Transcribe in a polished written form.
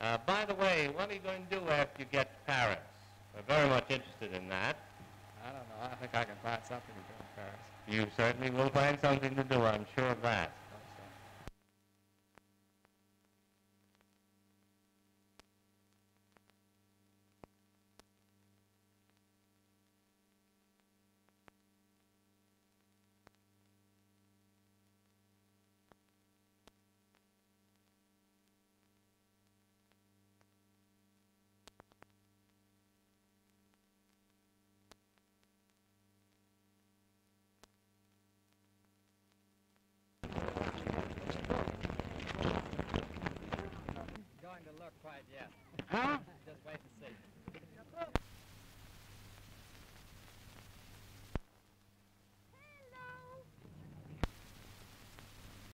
By the way, what are you going to do after you get to Paris? We're very much interested in that. I don't know. I think I can find something to do in Paris. You certainly will find something to do, I'm sure of that.